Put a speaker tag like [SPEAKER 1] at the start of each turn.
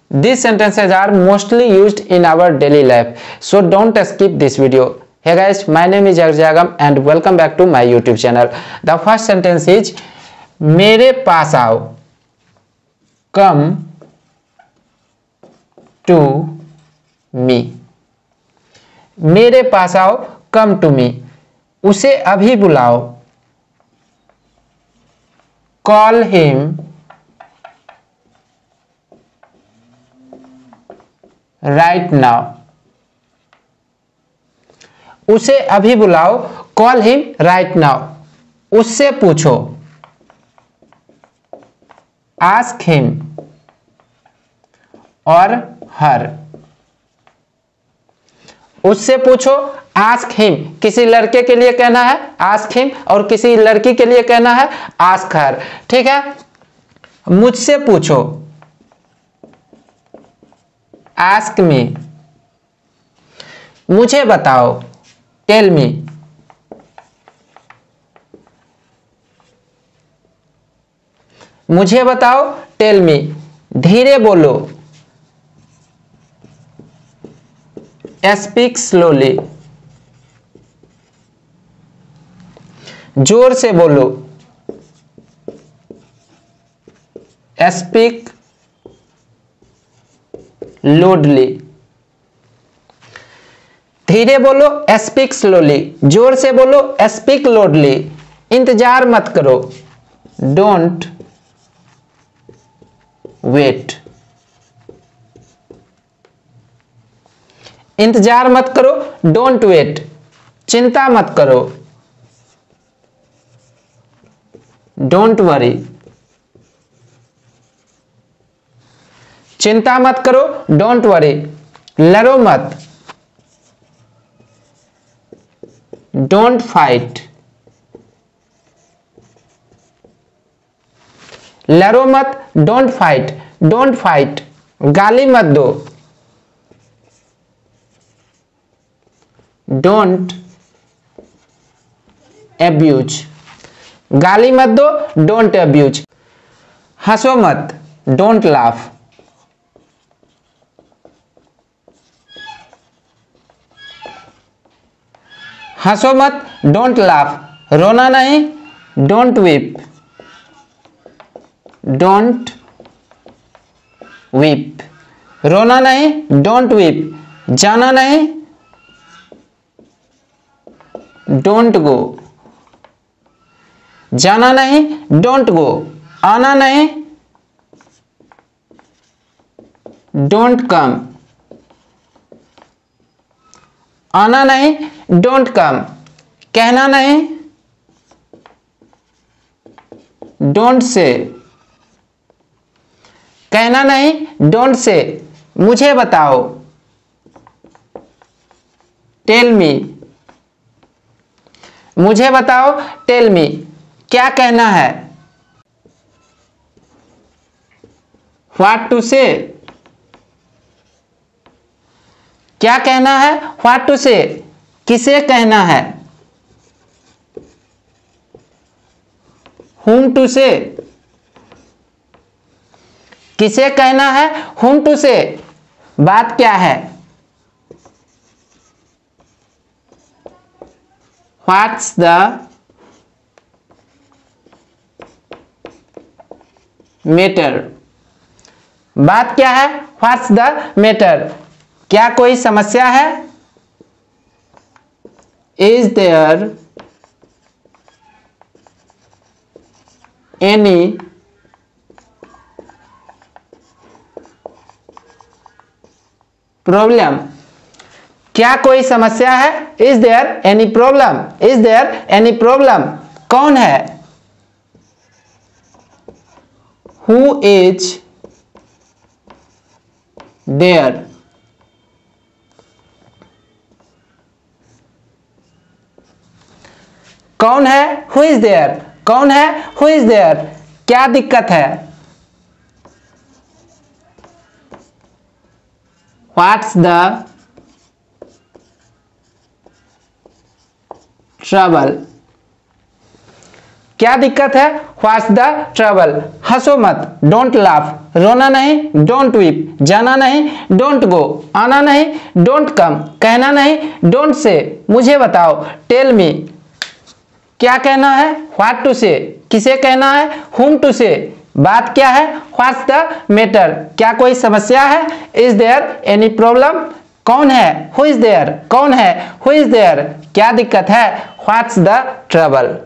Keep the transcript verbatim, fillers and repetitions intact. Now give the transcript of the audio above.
[SPEAKER 1] These sentences are mostly used in our daily life, so don't skip this video. Hey guys, my name is Arjagam and welcome back to my YouTube channel. The first sentence is मेरे पास आओ, come to me. मेरे पास आओ, come to me. उसे अभी बुलाओ, call him right now. उसे अभी बुलाओ, call him right now. उससे पूछो, ask him और her. उससे पूछो, ask him, किसी लड़के के लिए कहना है ask him और किसी लड़की के लिए कहना है ask her. ठीक है. मुझसे पूछो, ask me. मुझे बताओ, tell me. मुझे बताओ, tell me. धीरे बोलो, speak slowly. जोर से बोलो, speak loudly. धीरे बोलो, speak slowly. जोर से बोलो, speak loudly. इंतजार मत करो, don't wait. इंतजार मत करो, डोंट वेट. चिंता मत करो, डोंट वरी. चिंता मत करो, डोंट वरी. लड़ो मत, डोंट फाइट. लड़ो मत, डोंट फाइट. Don't fight. गाली मत दो, डोंट एब्यूज. गाली मत दो, डोंट एब्यूज. हंसो मत, डोंट लाफ. हंसो मत, डोंट लाफ. रोना नहीं, डोंट वीप. Don't weep. रोना नहीं, डोंट वीप. जाना नहीं, डोंट गो. जाना नहीं, डोंट गो. आना नहीं, डोंट कम. आना नहीं, डोंट कम. कहना नहीं, डोंट से. कहना नहीं, डोंट से. मुझे बताओ, टेल मी. मुझे बताओ, टेल मी. क्या कहना है, व्हाट टू से. क्या कहना है, व्हाट टू से. किसे कहना है, whom टू से. किसे कहना है, whom टू से. बात क्या है, What's the matter. बात क्या है, What's the matter. क्या कोई समस्या है, Is there any problem. क्या कोई समस्या है, is there any problem. Is there any problem. कौन है, हु इज देयर. कौन है, हु इज देयर. कौन है, हु इज देयर. क्या दिक्कत है, व्हाट्स द ट्रबल. क्या दिक्कत है, व्हाट्स द ट्रबल. हंसो मत, डोंट लाफ, रोना नहीं, डोंट वीप, जाना नहीं, डोंट गो, आना नहीं, डोंट कम, कहना नहीं, डोंट से, मुझे बताओ, टेल मी, क्या कहना है, व्हाट टू से, किसे कहना है, हुम टू से, बात क्या है, व्हाट्स द मैटर, क्या कोई समस्या है, इज देयर एनी प्रॉब्लम, कौन है, हु इज देयर, कौन है, हु इज देयर, क्या दिक्कत है, व्हाट्स द ट्रबल।